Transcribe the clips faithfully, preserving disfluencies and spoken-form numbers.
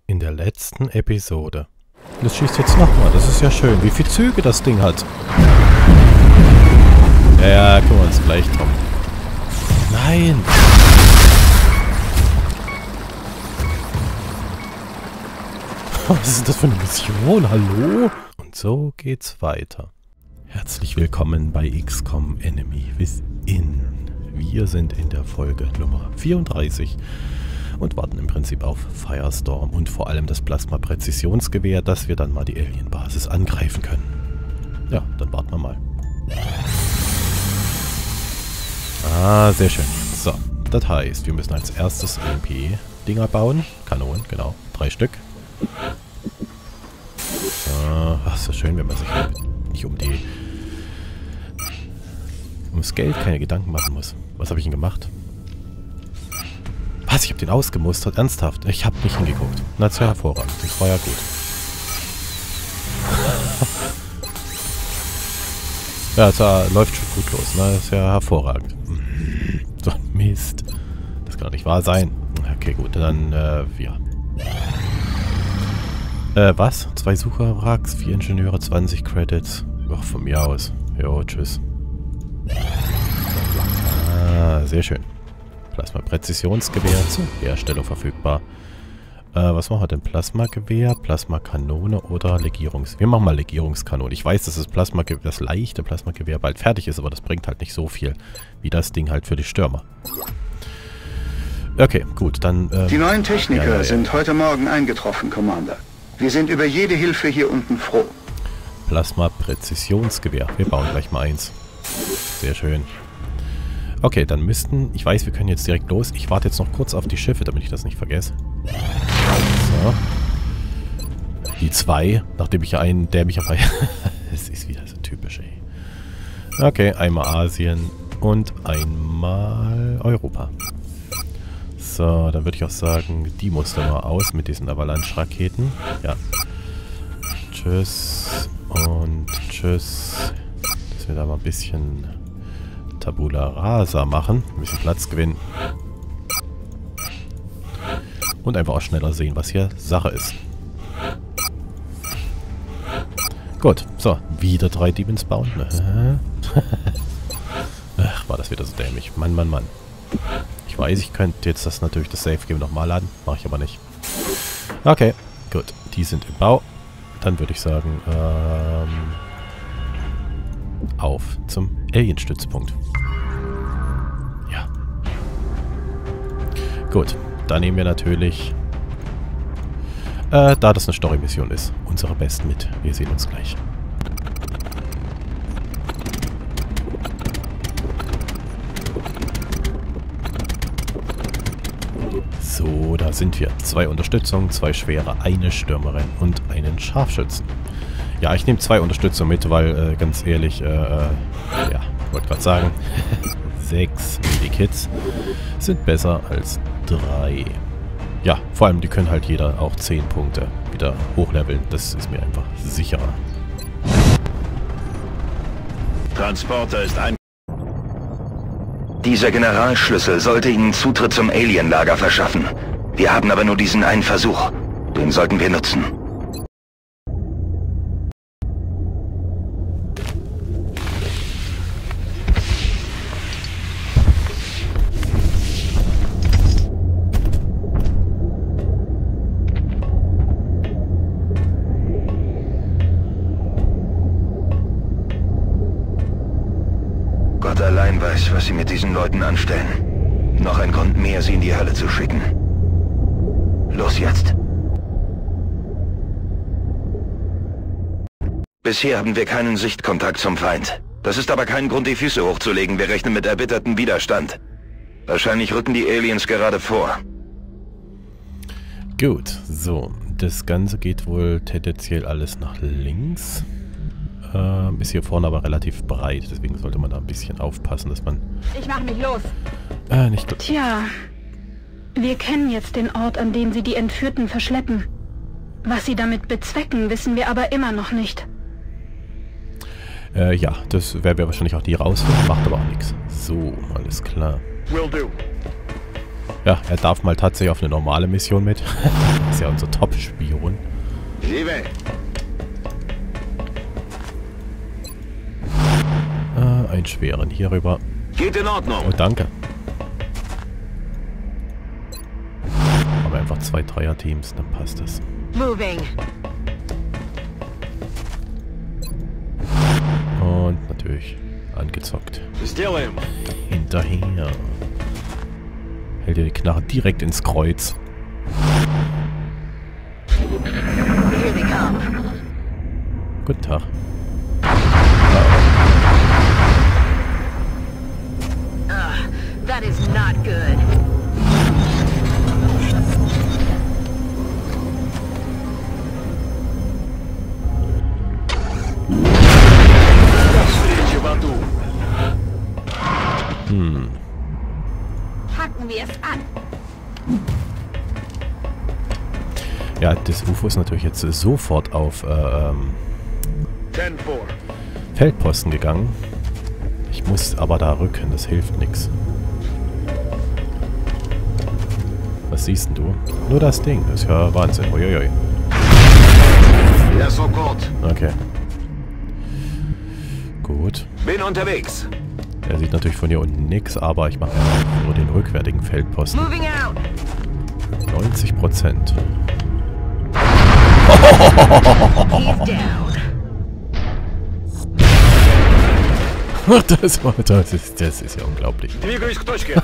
in der letzten Episode. Das schießt jetzt nochmal, das ist ja schön. Wie viele Züge das Ding hat. Ja, ja, kümmern wir uns gleich drum. Nein! Was ist das für eine Mission? Hallo? Und so geht's weiter. Herzlich willkommen bei X COM Enemy Within. Wir sind in der Folge Nummer vierunddreißig und warten im Prinzip auf Firestorm und vor allem das Plasma-Präzisionsgewehr, dass wir dann mal die Alien-Basis angreifen können. Ja, dann warten wir mal. Ah, sehr schön. So, das heißt, wir müssen als erstes E M P-Dinger bauen. Kanonen, genau. Drei Stück. So, ach, ist das schön, wenn man sich nicht um die... ums Geld keine Gedanken machen muss. Was habe ich denn gemacht? Was? Ich habe den ausgemustert? Ernsthaft? Ich habe nicht hingeguckt. Na, das ist ja hervorragend. Das war ja gut. Ja, das läuft schon gut los. Ne? Das ist ja hervorragend. So, Mist. Das kann doch nicht wahr sein. Okay, gut. Dann, äh, ja. Äh, was? Zwei Sucherwracks, vier Ingenieure, zwanzig Credits. Ach, von mir aus. Jo, tschüss. Ah, sehr schön. Plasma-Präzisionsgewehr zur Herstellung verfügbar. Äh, was machen wir denn? Plasmagewehr, Plasmakanone oder Legierungs... Wir machen mal Legierungskanone. Ich weiß, dass das, Plasma das leichte Plasmagewehr bald fertig ist, aber das bringt halt nicht so viel wie das Ding halt für die Stürmer. Okay, gut, dann... Ähm, die neuen Techniker ja, ja, ja. sind heute Morgen eingetroffen, Commander. Wir sind über jede Hilfe hier unten froh. Plasma-Präzisionsgewehr. Wir bauen gleich mal eins. Sehr schön. Okay, dann müssten... Ich weiß, wir können jetzt direkt los. Ich warte jetzt noch kurz auf die Schiffe, damit ich das nicht vergesse. So. Die zwei, nachdem ich einen, der mich auf ein... Es ist wieder so typisch, ey. Okay, einmal Asien und einmal Europa. So, dann würde ich auch sagen, die musste mal aus mit diesen Avalanche-Raketen. Ja. Tschüss und tschüss. Dass wir da mal ein bisschen Tabula Rasa machen. Ein bisschen Platz gewinnen. Und einfach auch schneller sehen, was hier Sache ist. Gut, so. Wieder drei Demons bauen. Ach, war das wieder so dämlich. Mann, Mann, Mann. Ich weiß, ich könnte jetzt das natürlich das Safe Game nochmal laden. Mache ich aber nicht. Okay, gut. Die sind im Bau. Dann würde ich sagen, ähm, auf zum Alien-Stützpunkt. Ja. Gut. Da nehmen wir natürlich, äh, da das eine Story-Mission ist, unsere Besten mit. Wir sehen uns gleich. So, da sind wir. Zwei Unterstützungen, zwei Schwere, eine Stürmerin und einen Scharfschützen. Ja, ich nehme zwei Unterstützungen mit, weil, äh, ganz ehrlich, äh, äh ja, wollte gerade sagen, sechs Medikits sind besser als drei. Ja, vor allem, die können halt jeder auch zehn Punkte wieder hochleveln. Das ist mir einfach sicherer. Transporter ist ein... Dieser Generalschlüssel sollte Ihnen Zutritt zum Alienlager verschaffen. Wir haben aber nur diesen einen Versuch. Den sollten wir nutzen. Gott allein weiß, was Sie mit diesen Leuten anstellen. Noch ein Grund mehr, sie in die Hölle zu schicken. Los jetzt. Bisher haben wir keinen Sichtkontakt zum Feind. Das ist aber kein Grund, die Füße hochzulegen. Wir rechnen mit erbittertem Widerstand. Wahrscheinlich rücken die Aliens gerade vor. Gut, so. Das Ganze geht wohl tendenziell alles nach links. Ähm, ist hier vorne aber relativ breit, deswegen sollte man da ein bisschen aufpassen, dass man... Ich mach mich los. Äh, nicht... Tja, wir kennen jetzt den Ort, an den sie die Entführten verschleppen. Was sie damit bezwecken, wissen wir aber immer noch nicht. Äh, ja, das werden wir wahrscheinlich auch nie rausfinden, macht aber auch nichts. So, alles klar. Will do. Ja, er darf mal tatsächlich auf eine normale Mission mit. Ist ja unser Top-Spion. Äh, einen schweren hier rüber. Geht in Ordnung. Oh, danke. Haben wir einfach zwei Dreier-Teams, dann passt das. Moving. Und natürlich angezockt. Hinterher. Hält dir die Knarre direkt ins Kreuz. Here they come. Guten Tag. Ugh, that is not good. Hm. Packen wir es an. Ja, das U F O ist natürlich jetzt sofort auf äh, ähm, Feldposten gegangen. Ich muss aber da rücken, das hilft nichts. Was siehst denn du? Nur das Ding, das ist ja Wahnsinn. Uiuiui. Ja, sofort. Okay. Gut. Bin unterwegs. Er sieht natürlich von hier unten nichts, aber ich mache ja nur den rückwärtigen Feldposten. Moving out. neunzig Prozent. He's down. Das, war, das, ist, das ist ja unglaublich. Двигаюсь к точке.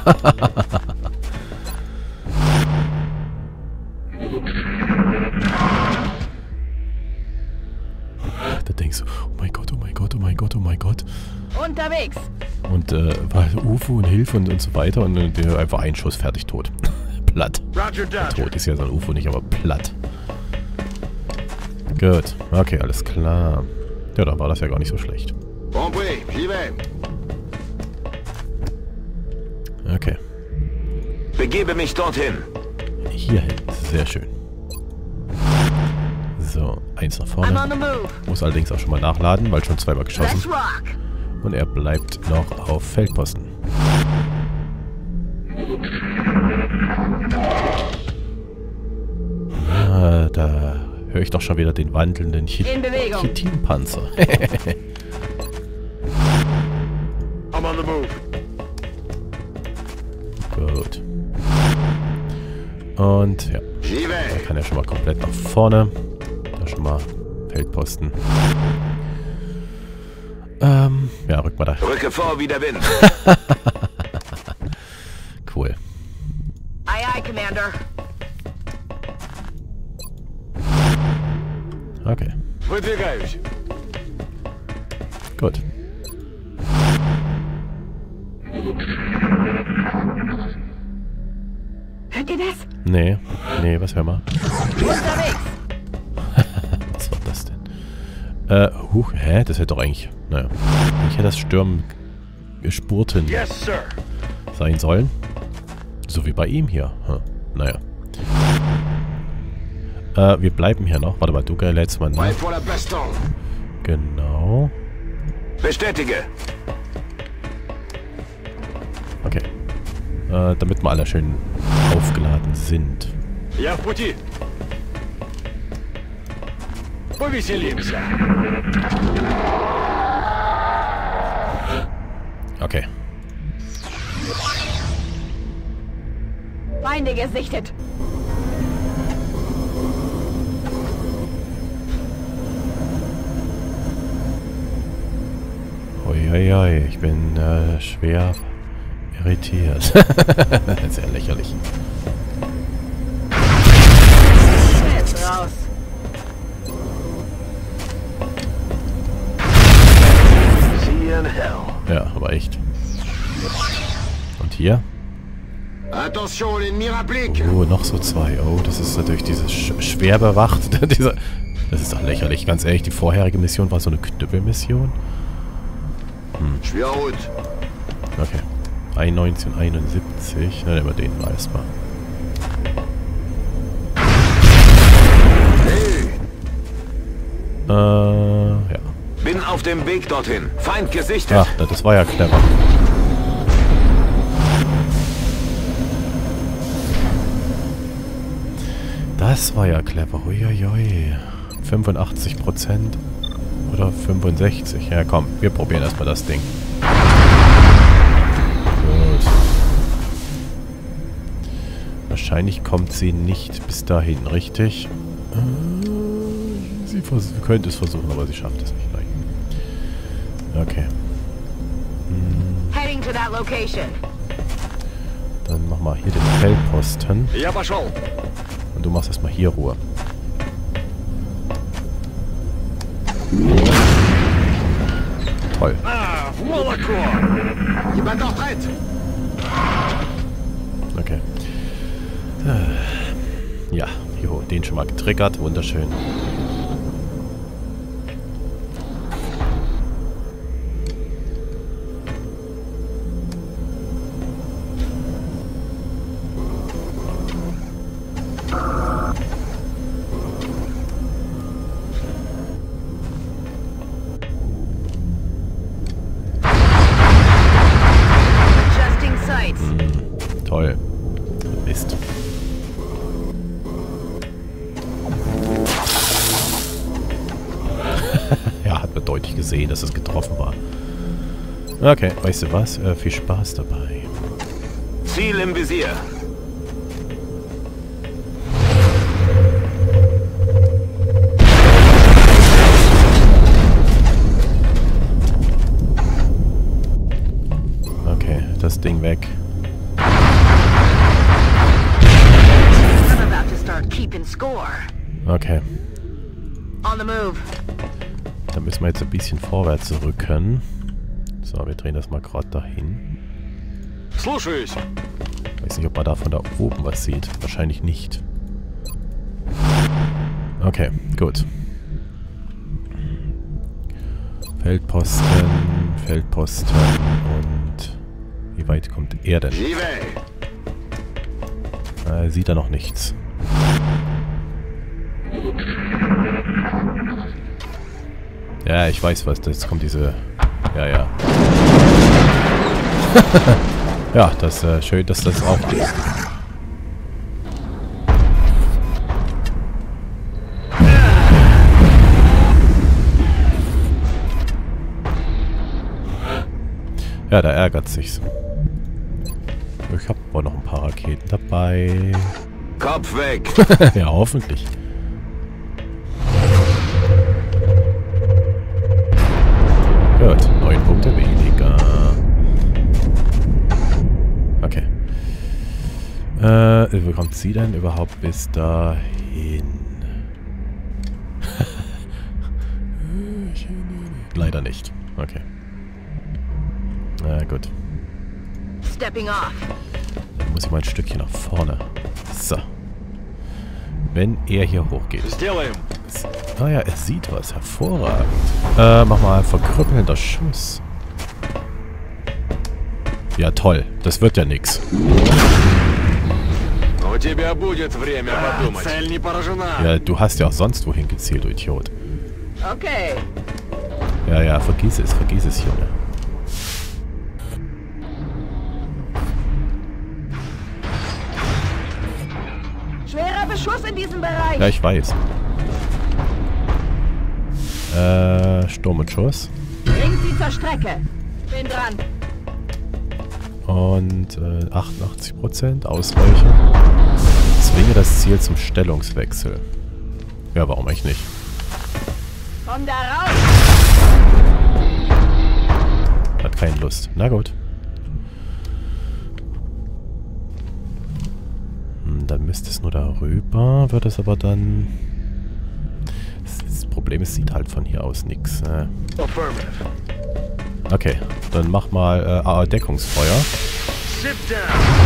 Da denkst du, oh mein Gott, oh mein Gott, oh mein Gott, oh mein Gott. Unterwegs. Und äh, war U F O und Hilfe und, und so weiter und äh, einfach ein Schuss, fertig, tot. Platt. Tot ist ja so ein U F O nicht, aber platt. Gut, okay, alles klar. Ja, dann war das ja gar nicht so schlecht. Okay. Begebe mich dorthin. Hierhin, sehr schön. So, eins nach I'm vorne. on the move. Muss allerdings auch schon mal nachladen, weil schon zweimal geschossen. Let's rock. Und er bleibt noch auf Feldposten. Ah, da höre ich doch schon wieder den wandelnden Chit In Bewegung. Chitinpanzer. I'm on the move. Gut. Und ja, da kann er schon mal komplett nach vorne. Da schon mal Feldposten. Ähm, ja, rück mal da. Rücke vor wie der Wind. Cool. Aye, aye, Commander. Okay, Выдвигаюсь. gut. Hört ihr das? Nee, nee, was hör mal. Unterwegs. Was war das denn? Äh, huch, hä? Das hätte doch eigentlich, naja, ich hätte das Stürmen Spurten Yes, sir. sein sollen. So wie bei ihm hier. Hm. Naja. Äh, wir bleiben hier noch. Warte mal, du letztes Mal nach. pour la baston. Genau. Bestätige. Okay. Äh, damit wir alle schön aufgeladen sind. Я в пути. Повеселимся. Okay. Feinde gesichtet. Uiuiui, ich bin äh, schwer irritiert. Sehr lächerlich. Jetzt raus. See you in hell. Ja, aber echt. Und hier? Attention, l'ennemi rapplique. Oh, noch so zwei. Oh, das ist natürlich dieses sch schwer bewacht. Dieser, das ist doch lächerlich. Ganz ehrlich, die vorherige Mission war so eine Knüppelmission. Hm. Je suis en route. Okay. neunzehnhunderteinundsiebzig. Na, nehmen wir den mal erstmal. Hey, Äh, ja. bin auf dem Weg dorthin. Feind gesichtet. Ach, das war ja clever. Das war ja clever. Uiuiui. fünfundachtzig Prozent oder fünfundsechzig. Ja komm, wir probieren erstmal das Ding. Gut. Wahrscheinlich kommt sie nicht bis dahin, richtig? Äh, sie könnte es versuchen, aber sie schafft es nicht gleich. Okay. Hm. Heading to that location. Dann mach mal hier den Feldposten. Я пошел. Und du machst erstmal hier Ruhe. Toll. А, в молоко! Jemand noch bereit? Okay. Ja, jo, den schon mal getriggert. Wunderschön. Adjusting sights. Toll. Mist. Ja, hat man deutlich gesehen, dass es getroffen war. Okay, weißt du was? Äh, viel Spaß dabei. Ziel im Visier. Okay, das Ding weg. I'm about to start keeping score. Okay, On the move. dann müssen wir jetzt ein bisschen vorwärts rücken. So, wir drehen das mal gerade dahin. Слушаюсь. Weiß nicht, ob man da von da oben was sieht. Wahrscheinlich nicht. Okay, gut. Feldposten, Feldposten und wie weit kommt er denn? Живей. Äh, sieht er noch nichts. Ja, ich weiß was. Jetzt kommt diese... Ja, ja. Ja, das ist äh, schön, dass das auch... Ja, da ärgert sich's. Ich hab wohl noch ein paar Raketen dabei. Kopf weg. Ja, hoffentlich. Gut, neun Punkte weniger. Okay. Äh, wie kommt sie denn überhaupt bis dahin? Leider nicht. Okay. Na gut. Stepping off. Dann muss ich mal ein Stückchen nach vorne. So. Wenn er hier hochgeht. Сделаем. Ah ja, er sieht was. Hervorragend. Äh, mach mal verkrüppelnder Schuss. Ja, toll. Das wird ja nix. У тебя будет время подумать. Цель не поражена. Ja, du hast ja auch sonst wohin gezielt, du Idiot. Okay. Ja, ja, vergiss es, vergiss es, Junge. Schwerer Beschuss in diesem Bereich. Ja, ich weiß. Äh, Sturm und Schuss. Bringt sie zur Strecke. Bin dran. Und äh, achtundachtzig Prozent Ausweichen. Zwinge das Ziel zum Stellungswechsel. Ja, warum eigentlich nicht? Komm da raus. Hat keine Lust. Na gut. Hm, dann müsste es nur darüber. Wird es aber dann... Das, das Problem ist, es sieht halt von hier aus nichts. Äh. Affirmative. Okay, dann mach mal äh, Deckungsfeuer. Sit down.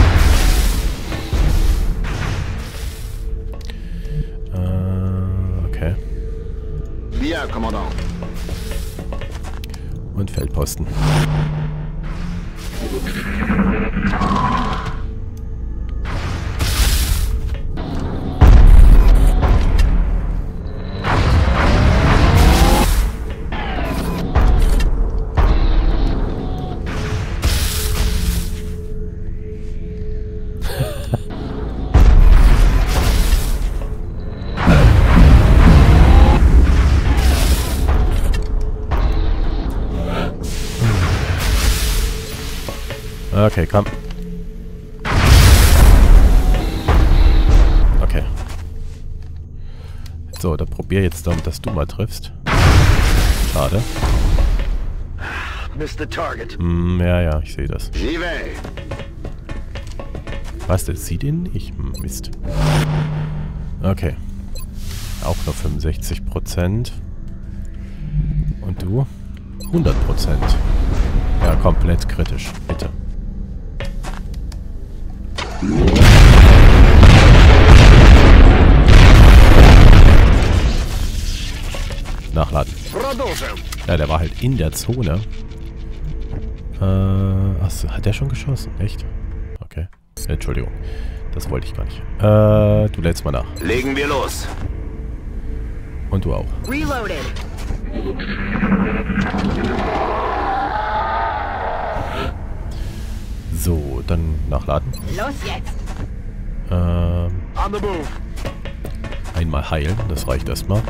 Äh, okay. Ja, Kommandant. Und Feldposten. Okay, komm. Okay. So, dann probier jetzt damit, dass du mal triffst. Schade. Missed the target. Hm, ja, ja, ich sehe das. J'y vais. Was, der sieht ihn nicht? Hm, Mist. Okay. Auch nur fünfundsechzig Prozent. Und du? hundert Prozent. Ja, komplett kritisch. Bitte. Nachladen. Ja, der war halt in der Zone. Äh, achso, hat der schon geschossen? Echt? Okay. Entschuldigung. Das wollte ich gar nicht. Äh, du lädst mal nach. Legen wir los. Und du auch. Reloaded. So, dann nachladen. Los jetzt. Ähm, On the move. einmal heilen, das reicht erstmal.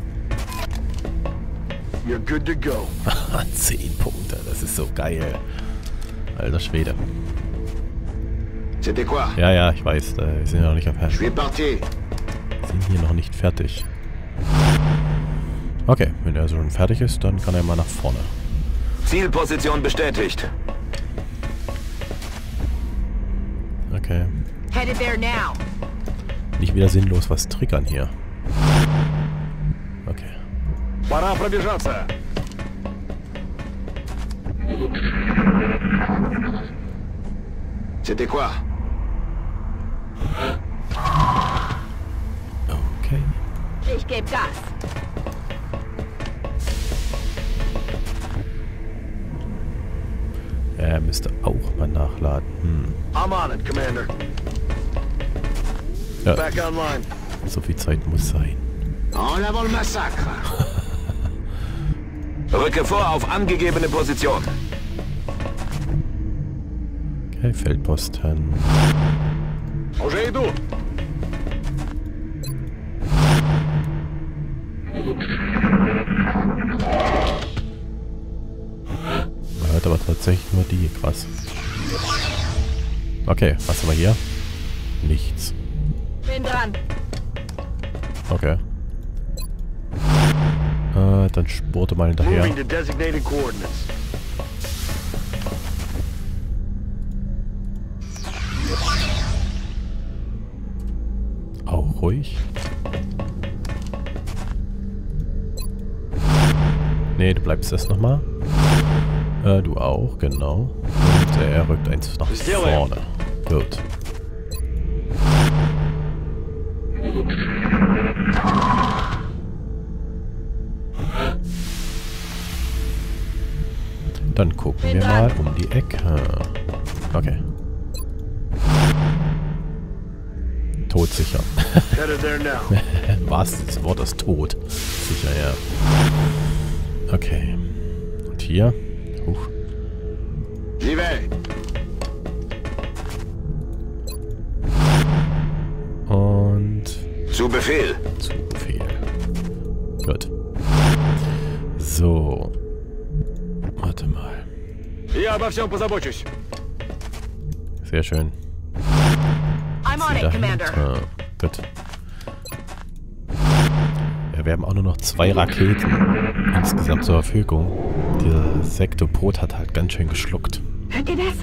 You're good to go. zehn Punkte, das ist so geil. Alter Schwede. C'était quoi? Ja, ja, ich weiß, äh, wir sind ja noch nicht auf Je Herrn. suis parti. Wir sind hier noch nicht fertig. Okay, wenn er schon fertig ist, dann kann er mal nach vorne. Zielposition bestätigt. Okay. Headed there now. Nicht wieder sinnlos was triggern hier. Okay. Пора пробежаться. C'était quoi? Okay. Ich geb Gas. Er müsste auch mal nachladen. Hm. I'm on it, Commander. Ja, Back online. so viel Zeit muss sein. En avant le massacre. Rücke vor auf angegebene Position. Okay, Feldposten. Уже иду. Man hört aber tatsächlich nur die. Krass. Okay, was haben wir hier? Nichts. Bin dran. Okay. Äh, dann spurte mal hinterher. Moving to designated coordinates. Auch ruhig. Nee, du bleibst erst nochmal. Äh, du auch, genau. Und er rückt eins nach vorne. Gut. Dann gucken wir mal um die Ecke. Okay. Todsicher. Headed there now. Was? Das Wort ist tot. Sicher, ja. Okay. Und hier? Huch. J'y vais. Und Zu Befehl. zu Befehl. Gut. So. Warte mal. Я обо всем позабочусь. Sehr schön. I'm on it, Dahin. Commander. Ah, gut. Ja, wir haben auch nur noch zwei Raketen insgesamt zur Verfügung. Dieser Sektopod hat halt ganz schön geschluckt. Hört ihr das?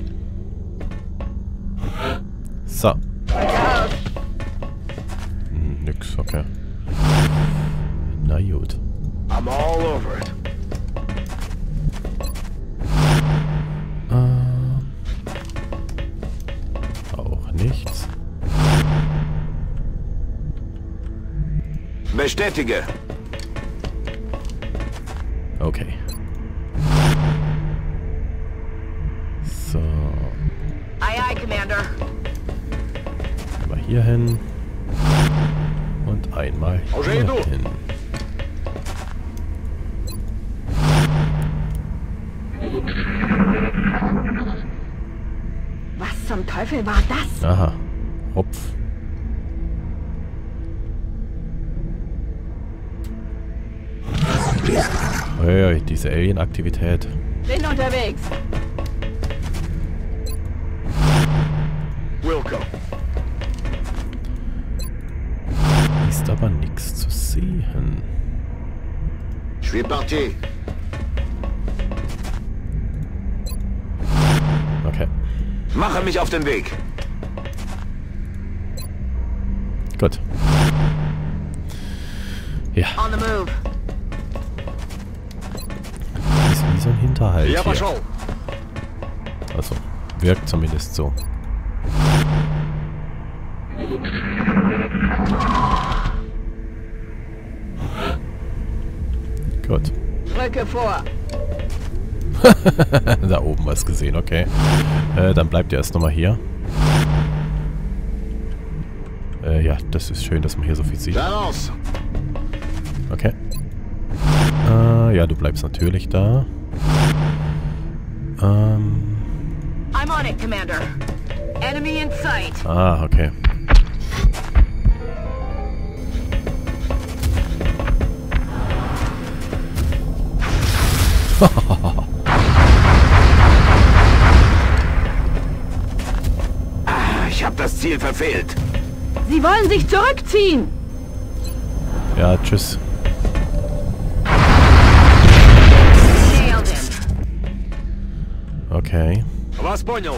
So. Weiter aus. Hm, nix, okay. Na gut. I'm all over it. Ähm, auch nichts. Bestätige. Okay. So. Aye, aye, Commander. Einmal hier hin. Und einmal Уже hier иду. hin. Was zum Teufel war das? Aha. Hopf. Hey, diese Alien-Aktivität. Bin unterwegs. Wilco. Ist aber nichts zu sehen. Je suis parti. Okay, Mache mich auf den Weg. gut. Ja, On the move. ist wie so ein Hinterhalt Я hier. пошел. Also, wirkt zumindest so. Gut. Rücke vor. Da oben was gesehen, okay. Äh, dann bleibt ihr erst nochmal hier. Äh, ja, das ist schön, dass man hier so viel sieht. Balance. Okay. Äh, ja, du bleibst natürlich da. Ähm. I'm on it, Commander. Enemy in sight. Ah, okay. Ich habe das Ziel verfehlt. Sie wollen sich zurückziehen! Ja, tschüss. Nailed him. Okay. Вас понял.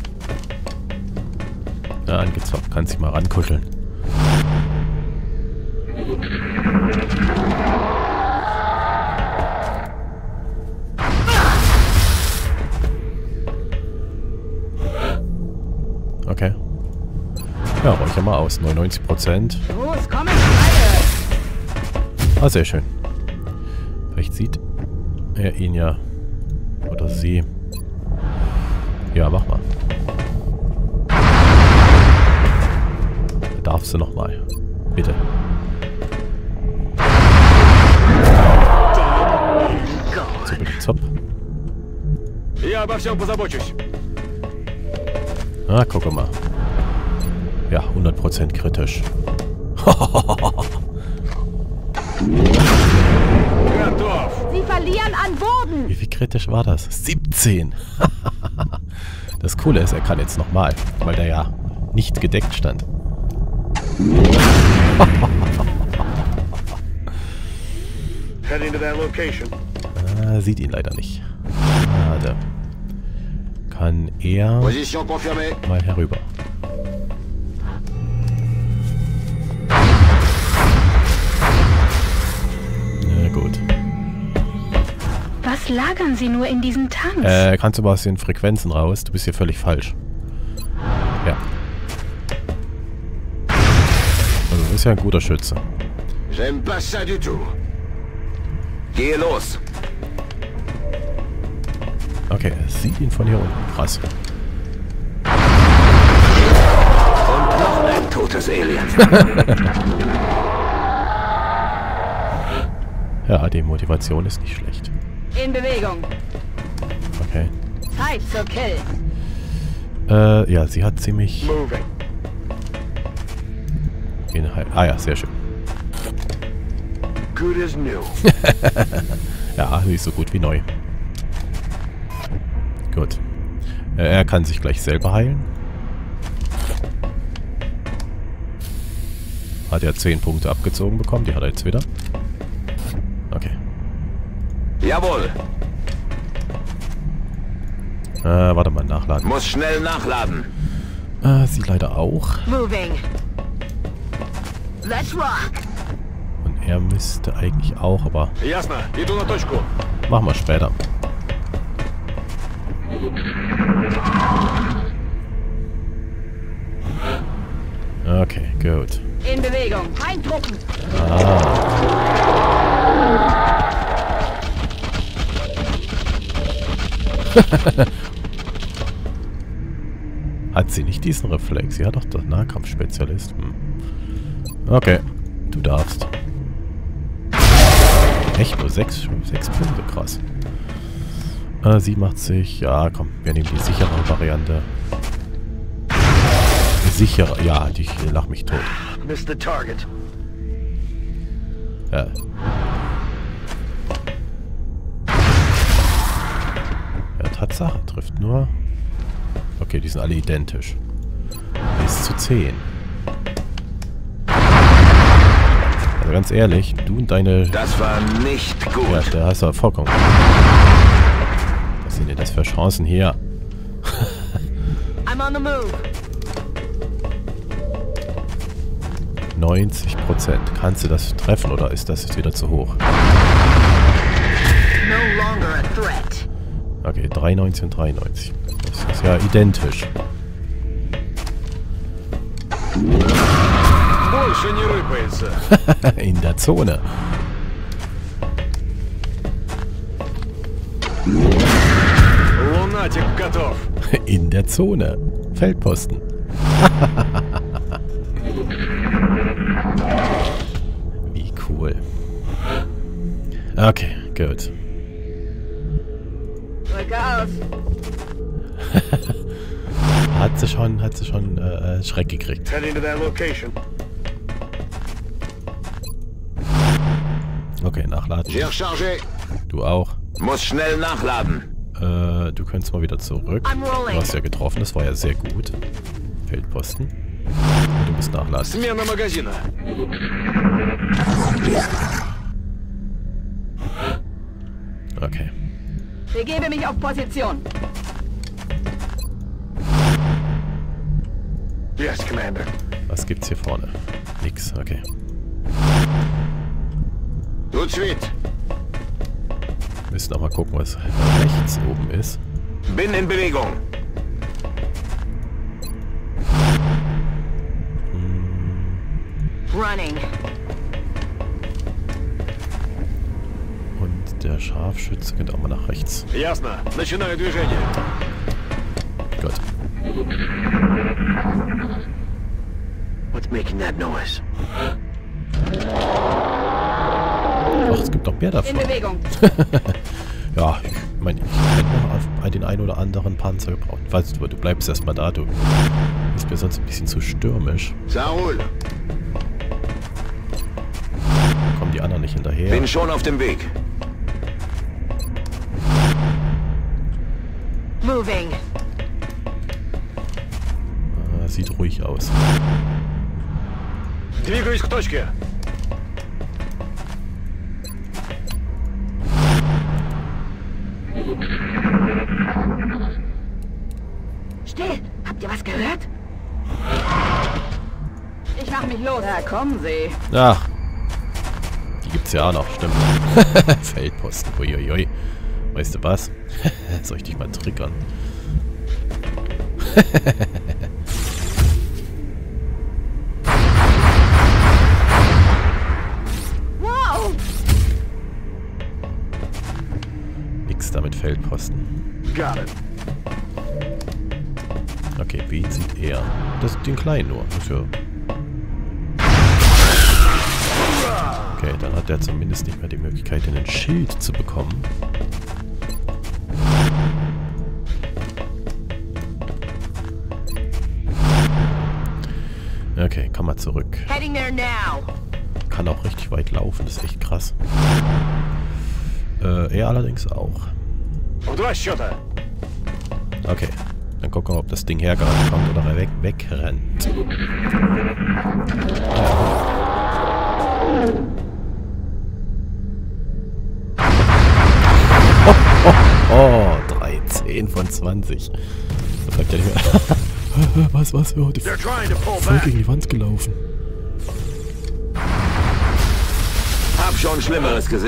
Ja, angezockt. Kannst dich mal rankuscheln. Okay. Ja, räucher mal aus. neunundneunzig Prozent. Los, komm in Reihe. Ah, sehr schön. Vielleicht sieht er ihn ja. Oder sie. Ja, mach mal. Darfst du nochmal. Bitte. Zupp. Я обо всем позабочусь. Ah, guck mal. Ja, hundert Prozent kritisch. Готов. Sie verlieren an Boden! Wie viel kritisch war das? siebzehn. Das Coole ist, er kann jetzt nochmal, weil der ja nicht gedeckt stand. Heading to that location. Ah, sieht ihn leider nicht. Schade. Kann er Position confirmée. mal herüber. Na gut. Was lagern Sie nur in diesen Tanks? Äh, kannst du mal aus den Frequenzen raus? Du bist hier völlig falsch. Ja. Also, du bist ja ein guter Schütze. J'aime pas ça du tout. Gehe los. Okay, er sieht ihn von hier unten. Krass. Und noch ein totes Alien. Ja, die Motivation ist nicht schlecht. In Bewegung. Okay. Zeit zu kill. Äh, ja, sie hat ziemlich... Moving. Inhalt. Ah ja, sehr schön. Good as new. Ja, nicht so gut wie neu. Gut. Äh, er kann sich gleich selber heilen. Hat er zehn Punkte abgezogen bekommen. Die hat er jetzt wieder. Okay. Jawohl. Äh, warte mal, nachladen. Muss schnell nachladen. Äh, sie leider auch. Moving. Let's rock. Und er müsste eigentlich auch, aber Ясно. Иду на точку. machen wir später. Okay, gut. In Bewegung. Eindrucken. Hat sie nicht diesen Reflex? Sie hat doch den Nahkampfspezialist. Hm. Okay, du darfst. Echt nur sechs, sechs Punkte, krass. Äh, siebenundachtzig, ja komm, wir nehmen die sichere Variante. Sichere, ja, ich lach mich tot. Missed the target. Ja. Ja, Tatsache, trifft nur... Okay, die sind alle identisch. Bis zu zehn. Also ganz ehrlich, du und deine... Das war nicht gut. Ja, da hast du vollkommen. Was sind denn das für Chancen hier? I'm on the move. neunzig Prozent. Kannst du das treffen oder ist das jetzt wieder zu hoch? No longer a threat. Okay, dreiundneunzig und dreiundneunzig. Das ist ja identisch. Больше не рыпается. In der Zone. Лунатик готов. In der Zone. Feldposten. Wie cool. Okay, gut. Look out. Hat sie schon, hat sie schon äh, Schreck gekriegt. Heading to that location. Okay, nachladen. J'ai rechargé. Du auch. Muss schnell nachladen. Äh, du könntest mal wieder zurück. I'm rolling. Du hast ja getroffen, das war ja sehr gut. Feldposten. Du musst nachladen. Смена магазина. Okay. Begebe mich auf Position. Yes, Commander. Was gibt's hier vorne? Nix, okay. Тут свет. Müssen auch mal gucken, was rechts oben ist. Bin in Bewegung. Running. Und der Scharfschütze geht auch mal nach rechts. Ясно. Начинаю движение. Gut. What's making that noise? Ach, es gibt noch mehr In davon. Bewegung. Ja, ich meine, ich hätte noch auf den einen oder anderen Panzer gebraucht. Weißt du, du bleibst erstmal da, du bist mir sonst ein bisschen zu stürmisch. Ça roule. Da kommen die anderen nicht hinterher. Bin schon auf dem Weg. Moving. Ah, sieht ruhig aus. Двигаюсь к точке. Still. Habt ihr was gehört? Ich mach mich los. Da kommen sie. Ach, die gibt's ja auch noch, stimmt. Feldposten, uiuiui. Weißt du was? Soll ich dich mal triggern? Wow. Nix da mit Feldposten. Got it. Okay, wen sieht er? Das den kleinen nur. Das ist ja... Okay, dann hat er zumindest nicht mehr die Möglichkeit, einen Schild zu bekommen. Okay, komm mal zurück. Heading there now. Kann auch richtig weit laufen, das ist echt krass. Äh, er allerdings auch. В два счета. Okay, dann gucken wir, ob das Ding hergerannt kommt oder er weg, wegrennt. Ja. Oh, oh, oh, dreizehn von zwanzig. Da bleibt ja nicht mehr. Was, was? Oh, die They're trying to pull voll back. gegen die Wand gelaufen. Hab schon Schlimmeres gesehen.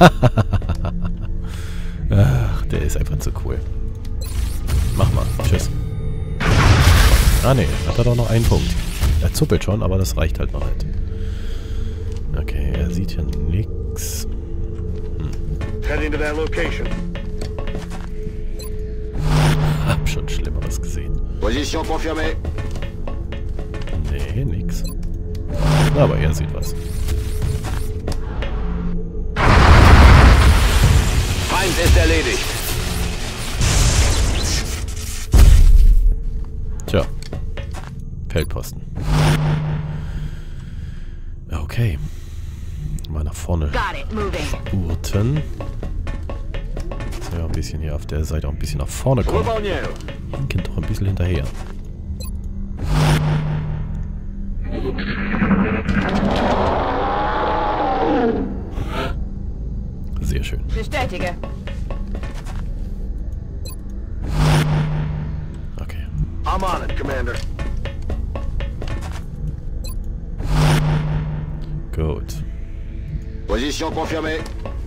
Ach, der ist einfach zu cool. Mach mal. Tschüss. Ah, ne. Hat er doch noch einen Punkt. Er zuppelt schon, aber das reicht halt noch nicht. Okay, er sieht hier nix. Heading to that location. Hab schon Schlimmeres gesehen. Position confirmée. Nee, nix. Aber er sieht was. Feind ist erledigt. Tja. Feldposten. Okay. Mal nach vorne Got it. Moving. spurten. So, ja, ein bisschen hier auf der Seite auch ein bisschen nach vorne kommen. Выполняю. Hinken doch ein bisschen hinterher. Sehr schön. Bestätige. Okay. I'm on it, Commander. Gut. Position confirmée.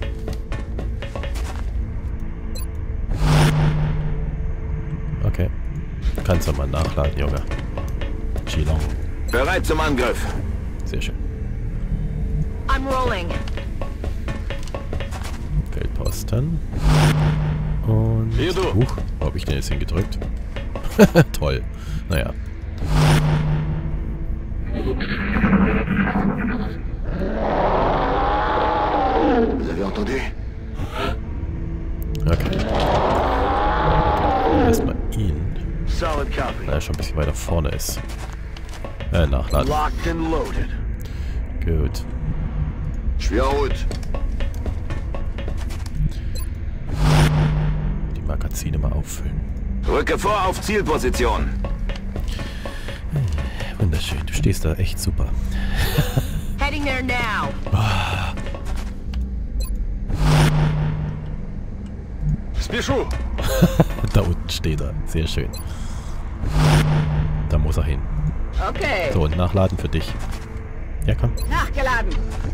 Okay. Kannst du mal nachladen, Junge. Chilong. Bereit zum Angriff. Sehr schön. I'm rolling. Feldposten. Und... Hier, du. Huch, wo hab ich denn jetzt hingedrückt? Toll. Naja. Vous avez entendu? Okay. Erstmal ihn. Solid copy. Weil er schon ein bisschen weiter vorne ist. Äh, nachladen. Locked and loaded. Gut. Je suis en route. Die Magazine mal auffüllen. Rücke vor auf Zielposition. Wunderschön. Du stehst da echt super. Heading there now. Спешу. Da unten steht er. Sehr schön. Da muss er hin. Okay. So, und nachladen für dich. Ja, komm. Nachgeladen.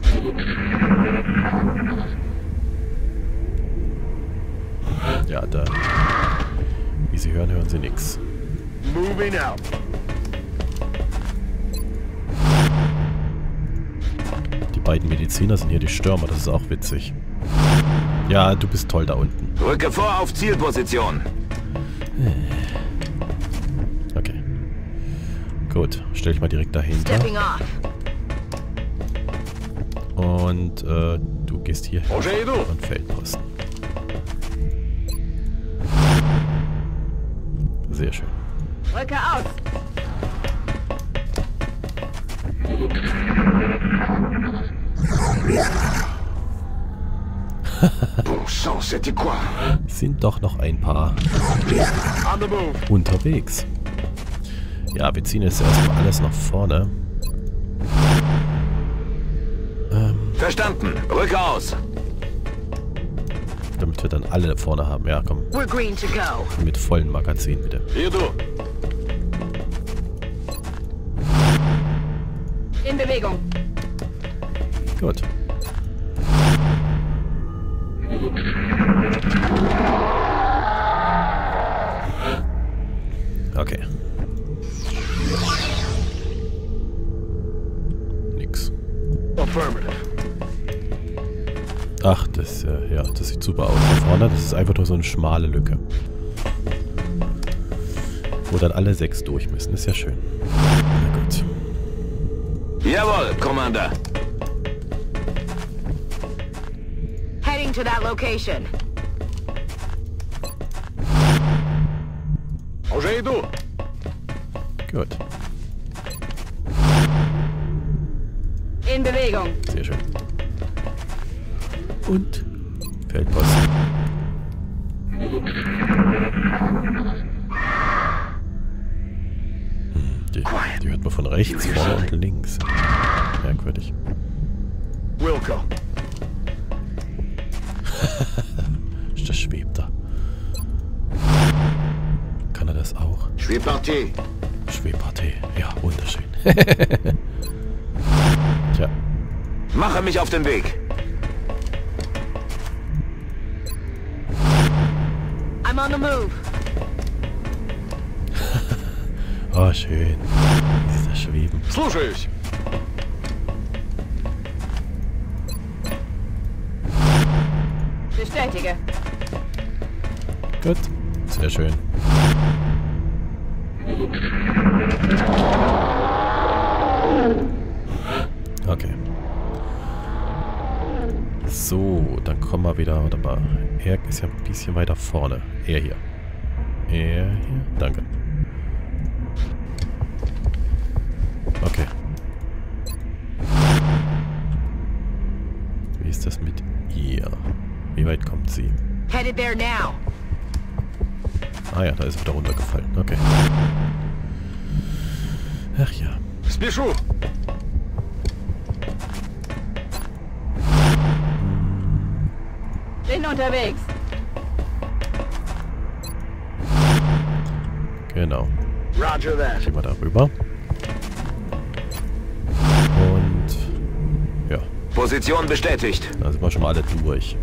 Ja, da. Wie Sie hören, hören Sie nichts. Moving out. Die beiden Mediziner sind hier die Stürmer. Das ist auch witzig. Ja, du bist toll da unten. Rücke vor auf Zielposition. Okay. Gut, stell dich mal direkt dahinter. Stepping off. Und äh, du gehst hier Уже иду. und Feldposten. Sehr schön. Rücke aus. Bon sang, c'était quoi? Sind doch noch ein paar On the move. unterwegs. Ja, wir ziehen jetzt erstmal alles nach vorne. Ähm, Verstanden. Rücke aus. damit wir dann alle vorne haben. Ja, komm. We're green to go. Mit vollen Magazin, bitte. Иду. In Bewegung. Gut. Okay. Nix. Affirmative. Ach, das, äh, ja, das sieht super aus. Da vorne, das ist einfach nur so eine schmale Lücke. Wo dann alle sechs durch müssen. Ist ja schön. Na gut. Jawohl, Commander. Heading to that location. Уже иду. Gut. In Bewegung. Sehr schön. Und Feldposten. Hm, die, die hört man von rechts, vorne und links. Merkwürdig. Wilco. Das schwebt da. Kann er das auch? Je suis parti. Schwebpartei. Ja, wunderschön. Tja. Mache mich auf den Weg. I'm on the move. Oh, schön. Ist das Schweben. Слушаюсь. Bestätige. Gut. Sehr schön. Okay. So, dann kommen wir wieder. Warte mal. Er ist ja ein bisschen weiter vorne. Er hier. Er hier. Danke. Okay. Wie ist das mit ihr? Wie weit kommt sie? Headed there now. Ah ja, da ist er wieder runtergefallen. Okay. Ach ja. Спешу. Bin unterwegs. Genau. Roger that. Gehen wir da rüber. Und ja, Position bestätigt. da sind wir schon mal alle durch.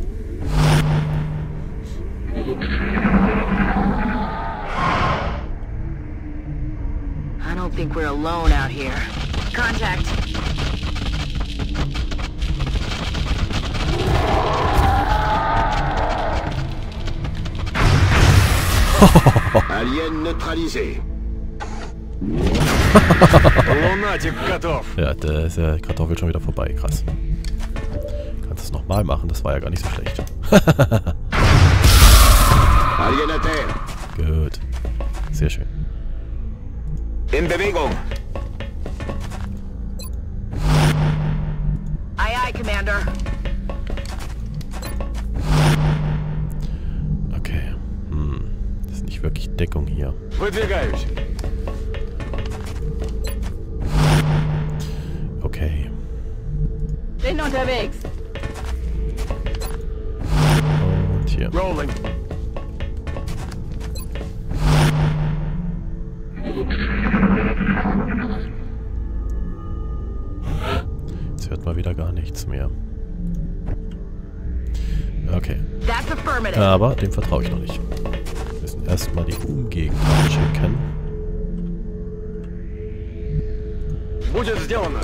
I don't think we're alone out here. Contact. Alien neutralisé. Lunatic готов. Ja, da ist der Kartoffel schon wieder vorbei. Krass. Kannst du es nochmal machen? Das war ja gar nicht so schlecht. Alien à terre. Gut. Sehr schön. In Bewegung. Aye, aye, Commander. Okay. Hm. Das ist nicht wirklich Deckung hier. Выдвигаюсь. Okay. Bin unterwegs. Und hier. Rolling. Jetzt hört man wieder gar nichts mehr. Okay. That's affirmative. Aber dem vertraue ich noch nicht. Wir müssen erstmal die Umgegend checken. Будет сделано.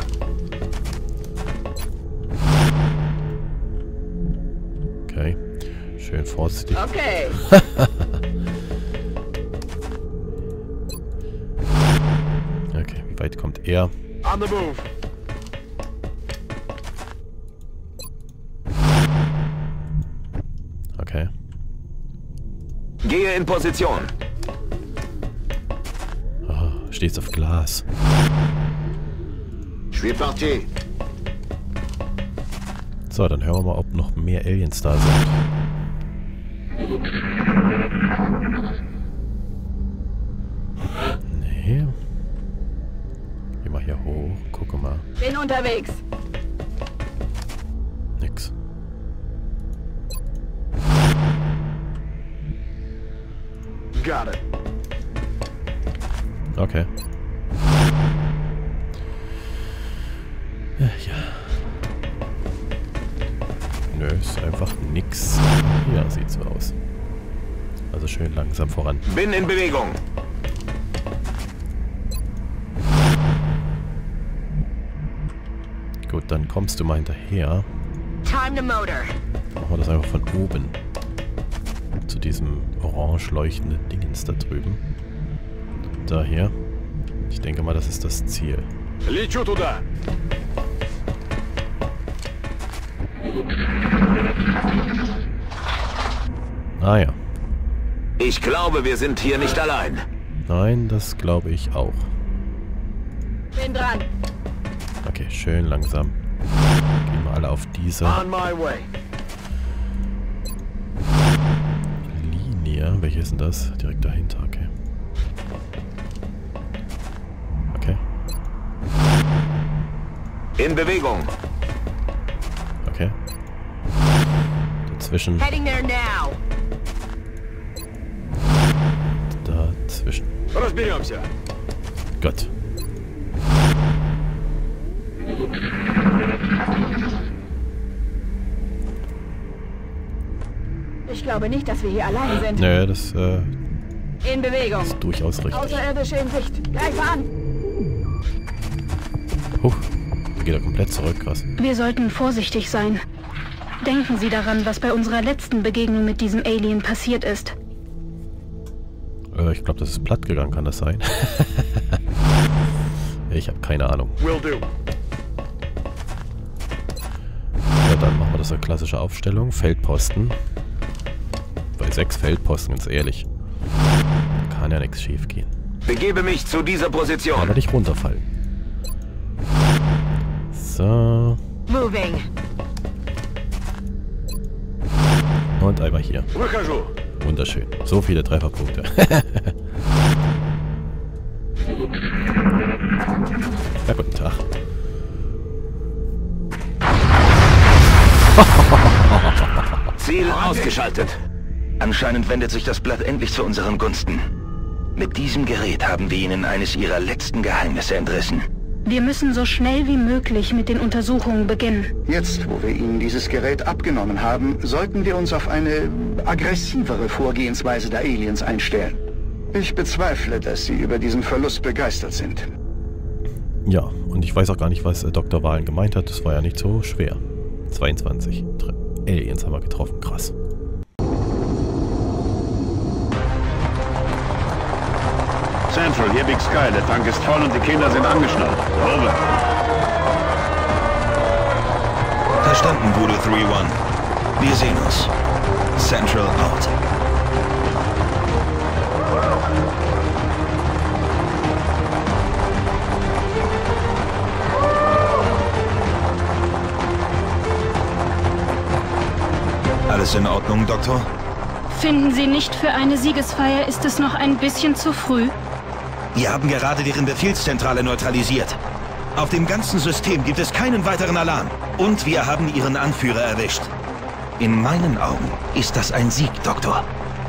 Okay. Schön vorsichtig. Okay. Okay, wie weit kommt er? On the move. Okay. Gehe in Position. Oh, steht's auf Glas. Je suis parti. So, dann hören wir mal, ob noch mehr Aliens da sind. Nee. Geh mal hier hoch. Gucke mal. Bin unterwegs. Nix. Got it. Okay. Ja, ja. Nö, ist einfach nix. Ja, sieht so aus. Also schön langsam voran. Bin in Bewegung. Gut, dann kommst du mal hinterher. Time to motor. Machen wir das einfach von oben. Zu diesem orange leuchtenden Dingens da drüben. Da hier. Ich denke mal, das ist das Ziel. Лечу туда. Ah ja. Ich glaube, wir sind hier nicht allein. Nein, das glaube ich auch. Bin dran. Okay, schön langsam. Gehen wir alle auf diese On my way. Linie. Welche ist denn das? Direkt dahinter, okay. Okay. In Bewegung. Okay. Dazwischen. Heading there now. Dazwischen. Разберемся. Gott. Ich glaube nicht, dass wir hier allein sind. Nö, das äh, In Bewegung. ist durchaus richtig. Außerirdische in Sicht. Greif an. Huch. Da geht er komplett zurück, krass. Wir sollten vorsichtig sein. Denken Sie daran, was bei unserer letzten Begegnung mit diesem Alien passiert ist. Äh, ich glaube, das ist platt gegangen, kann das sein? Ich habe keine Ahnung. Will do. Ja, dann machen wir das eine klassische Aufstellung. Feldposten. Bei sechs Feldposten, ganz ehrlich. Kann ja nichts schief gehen. Begebe mich zu dieser Position. Aber nicht runterfallen. So. Moving. Und einmal hier. Выхожу. Wunderschön. So viele Trefferpunkte. Ja, guten Tag. Ziel ausgeschaltet. Anscheinend wendet sich das Blatt endlich zu unseren Gunsten. Mit diesem Gerät haben wir ihnen eines ihrer letzten Geheimnisse entrissen. Wir müssen so schnell wie möglich mit den Untersuchungen beginnen. Jetzt, wo wir ihnen dieses Gerät abgenommen haben, sollten wir uns auf eine aggressivere Vorgehensweise der Aliens einstellen. Ich bezweifle, dass sie über diesen Verlust begeistert sind. Ja, und ich weiß auch gar nicht, was äh, Doktor Vahlen gemeint hat. Das war ja nicht so schwer. zweiundzwanzig Aliens haben wir getroffen. Krass. Central, hier Big Sky. Der Tank ist voll und die Kinder sind angeschnallt. Over. Verstanden, Voodoo drei eins. Wir sehen uns. Central out. Alles in Ordnung, Doktor? Finden Sie nicht, für eine Siegesfeier ist es noch ein bisschen zu früh? Wir haben gerade deren Befehlszentrale neutralisiert. Auf dem ganzen System gibt es keinen weiteren Alarm. Und wir haben ihren Anführer erwischt. In meinen Augen ist das ein Sieg, Doktor.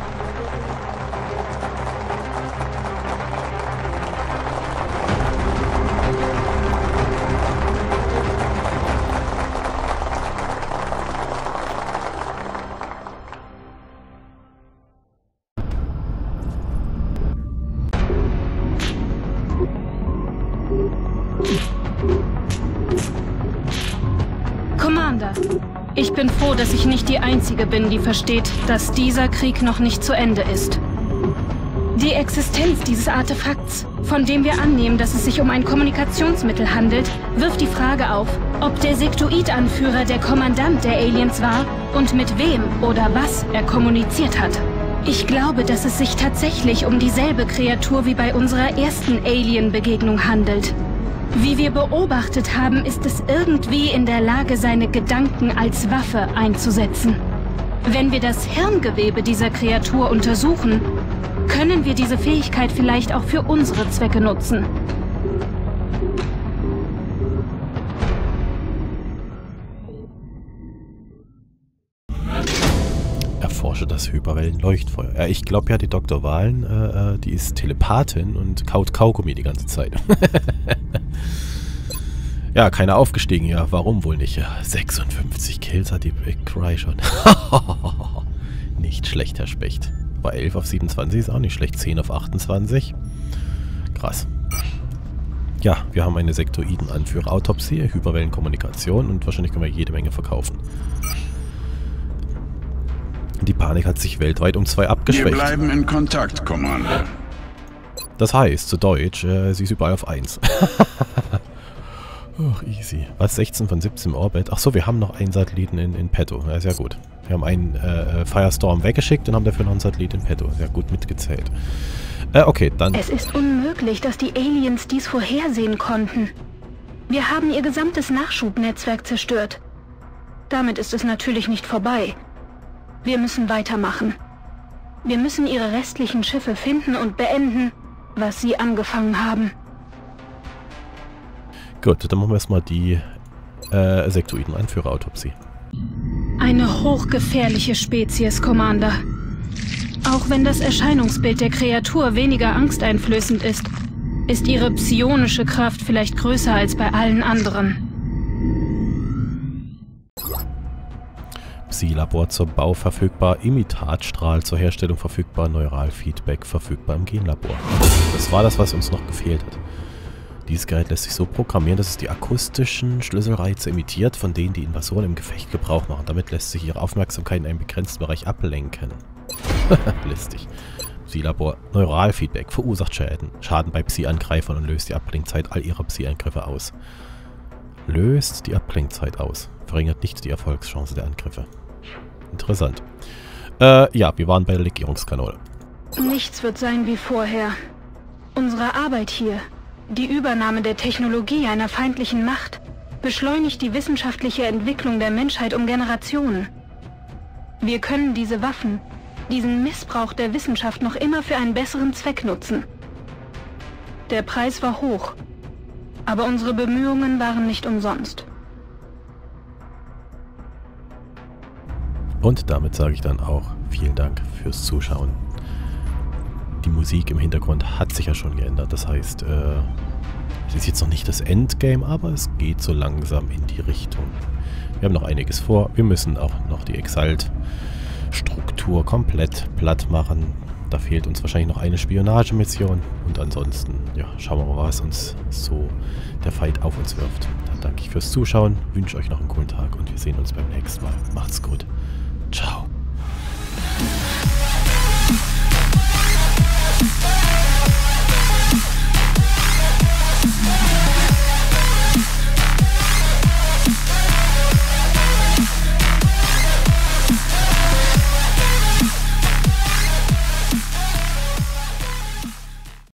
Commander, ich bin froh, dass ich nicht die Einzige bin, die versteht, dass dieser Krieg noch nicht zu Ende ist. Die Existenz dieses Artefakts, von dem wir annehmen, dass es sich um ein Kommunikationsmittel handelt, wirft die Frage auf, ob der Sektoid-Anführer der Kommandant der Aliens war und mit wem oder was er kommuniziert hat. Ich glaube, dass es sich tatsächlich um dieselbe Kreatur wie bei unserer ersten Alien-Begegnung handelt. Wie wir beobachtet haben, ist es irgendwie in der Lage, seine Gedanken als Waffe einzusetzen. Wenn wir das Hirngewebe dieser Kreatur untersuchen, können wir diese Fähigkeit vielleicht auch für unsere Zwecke nutzen. Erforsche das Hyperwellenleuchtfeuer. Ja, ich glaube ja, die Doktor Vahlen, äh, die ist Telepathin und kaut Kaugummi die ganze Zeit. Ja, keiner aufgestiegen, ja. Warum wohl nicht? Ja, sechsundfünfzig Kills hat die Big Cry schon. Nicht schlecht, Herr Specht. Bei elf auf siebenundzwanzig ist auch nicht schlecht. zehn auf achtundzwanzig. Krass. Ja, wir haben eine Sektoiden-Anführer-Autopsie, Hyperwellenkommunikation und wahrscheinlich können wir jede Menge verkaufen. Die Panik hat sich weltweit um zwei abgeschwächt. Wir bleiben in Kontakt, Commander. Das heißt, zu Deutsch, äh, sie ist überall auf eins. Ach, easy. Was, sechzehn von siebzehn im Orbit? Achso, wir haben noch einen Satelliten in, in petto. Ja, ist ja gut. Wir haben einen äh, Firestorm weggeschickt und haben dafür noch einen Satellit in petto. Sehr gut mitgezählt. Äh, okay, dann... Es ist unmöglich, dass die Aliens dies vorhersehen konnten. Wir haben ihr gesamtes Nachschubnetzwerk zerstört. Damit ist es natürlich nicht vorbei. Wir müssen weitermachen. Wir müssen ihre restlichen Schiffe finden und beenden, was sie angefangen haben. Gut, dann machen wir erstmal die äh, Sektoiden-Anführer-Autopsie. Eine hochgefährliche Spezies, Commander. Auch wenn das Erscheinungsbild der Kreatur weniger angsteinflößend ist, ist ihre psionische Kraft vielleicht größer als bei allen anderen. Psi-Labor zum Bau verfügbar, Imitatstrahl zur Herstellung verfügbar, Neuralfeedback verfügbar im Genlabor. Das war das, was uns noch gefehlt hat. Dieses Gerät lässt sich so programmieren, dass es die akustischen Schlüsselreize imitiert, von denen die Invasoren im Gefecht Gebrauch machen. Damit lässt sich ihre Aufmerksamkeit in einem begrenzten Bereich ablenken. Listig. Psi-Labor. Neuralfeedback verursacht Schäden. Schaden bei Psi-Angreifern und löst die Ablenkzeit all ihrer Psi-Angriffe aus. Löst die Ablenkzeit aus. Verringert nicht die Erfolgschance der Angriffe. Interessant. Äh, ja, wir waren bei der Legierungskanone. Nichts wird sein wie vorher. Unsere Arbeit hier, die Übernahme der Technologie einer feindlichen Macht, beschleunigt die wissenschaftliche Entwicklung der Menschheit um Generationen. Wir können diese Waffen, diesen Missbrauch der Wissenschaft noch immer für einen besseren Zweck nutzen. Der Preis war hoch, aber unsere Bemühungen waren nicht umsonst. Und damit sage ich dann auch vielen Dank fürs Zuschauen. Die Musik im Hintergrund hat sich ja schon geändert. Das heißt, äh, es ist jetzt noch nicht das Endgame, aber es geht so langsam in die Richtung. Wir haben noch einiges vor. Wir müssen auch noch die Exalt-Struktur komplett platt machen. Da fehlt uns wahrscheinlich noch eine Spionagemission. Und ansonsten, ja, schauen wir mal, was uns so der Fight auf uns wirft. Dann danke ich fürs Zuschauen, wünsche euch noch einen coolen Tag und wir sehen uns beim nächsten Mal. Macht's gut. Ciao.